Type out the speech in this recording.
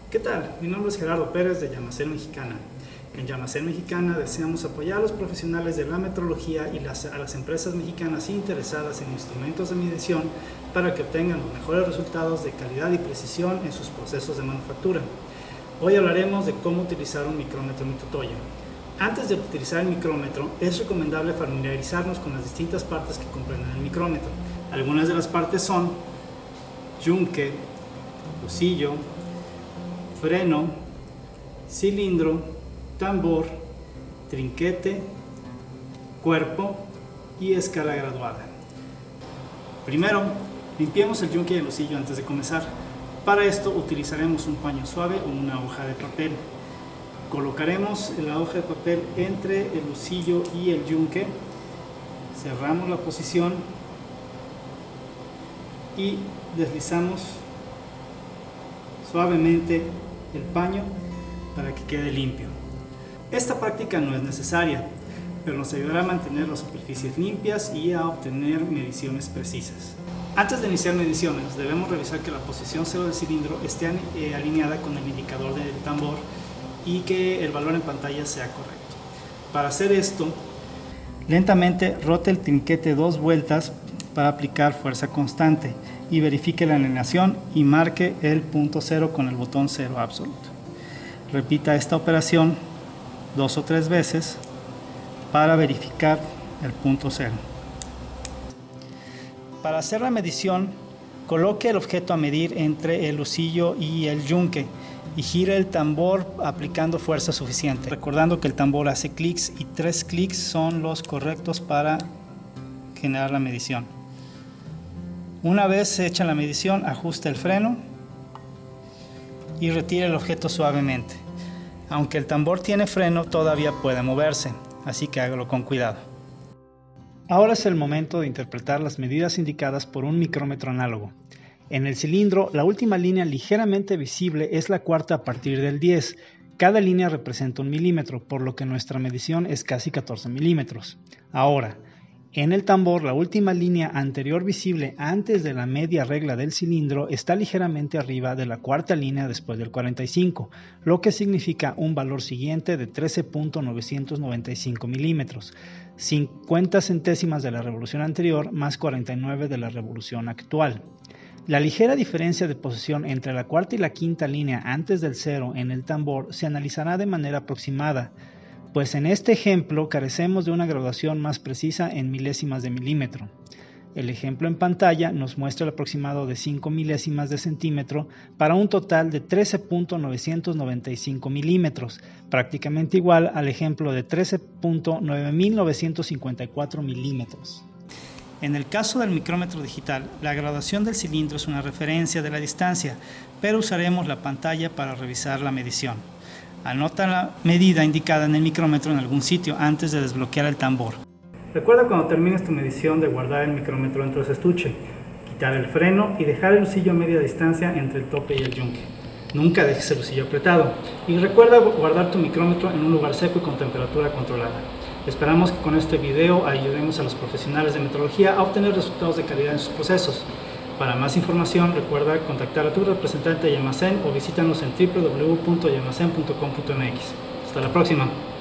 ¿Qué tal? Mi nombre es Gerardo Pérez de Yamacén Mexicana. En Yamacén Mexicana deseamos apoyar a los profesionales de la metrología y a las empresas mexicanas interesadas en instrumentos de medición para que obtengan los mejores resultados de calidad y precisión en sus procesos de manufactura. Hoy hablaremos de cómo utilizar un micrómetro Mitutoyo. Antes de utilizar el micrómetro, es recomendable familiarizarnos con las distintas partes que comprenden el micrómetro. Algunas de las partes son yunque, lucillo, freno, cilindro, tambor, trinquete, cuerpo y escala graduada. Primero, limpiemos el yunque y el lucillo antes de comenzar. Para esto utilizaremos un paño suave o una hoja de papel. Colocaremos la hoja de papel entre el lucillo y el yunque, cerramos la posición y deslizamos suavemente el paño para que quede limpio. Esta práctica no es necesaria, pero nos ayudará a mantener las superficies limpias y a obtener mediciones precisas. Antes de iniciar mediciones, debemos revisar que la posición cero del cilindro esté alineada con el indicador del tambor y que el valor en pantalla sea correcto. Para hacer esto, lentamente rote el trinquete 2 vueltas para aplicar fuerza constante y verifique la alineación y marque el punto cero con el botón cero absoluto. Repita esta operación 2 o 3 veces para verificar el punto cero. Para hacer la medición, coloque el objeto a medir entre el lucillo y el yunque y gire el tambor aplicando fuerza suficiente, recordando que el tambor hace clics y 3 clics son los correctos para generar la medición. Una vez hecha la medición, ajuste el freno y retire el objeto suavemente. Aunque el tambor tiene freno, todavía puede moverse, así que hágalo con cuidado. Ahora es el momento de interpretar las medidas indicadas por un micrómetro análogo. En el cilindro, la última línea ligeramente visible es la cuarta a partir del 10. Cada línea representa 1 milímetro, por lo que nuestra medición es casi 14 milímetros. Ahora, en el tambor, la última línea anterior visible antes de la media regla del cilindro está ligeramente arriba de la cuarta línea después del 45, lo que significa un valor siguiente de 13.995 milímetros, 50 centésimas de la revolución anterior más 49 de la revolución actual. La ligera diferencia de posición entre la cuarta y la quinta línea antes del cero en el tambor se analizará de manera aproximada, pues en este ejemplo carecemos de una graduación más precisa en milésimas de milímetro. El ejemplo en pantalla nos muestra el aproximado de 5 milésimas de centímetro para un total de 13.995 milímetros, prácticamente igual al ejemplo de 13.9954 milímetros. En el caso del micrómetro digital, la graduación del cilindro es una referencia de la distancia, pero usaremos la pantalla para revisar la medición. Anota la medida indicada en el micrómetro en algún sitio antes de desbloquear el tambor. Recuerda cuando termines tu medición de guardar el micrómetro dentro de su estuche, quitar el freno y dejar el lucillo a media distancia entre el tope y el yunque. Nunca dejes el lucillo apretado y recuerda guardar tu micrómetro en un lugar seco y con temperatura controlada. Esperamos que con este video ayudemos a los profesionales de metrología a obtener resultados de calidad en sus procesos. Para más información, recuerda contactar a tu representante de Yamacén o visítanos en www.yamacen.com.mx. Hasta la próxima.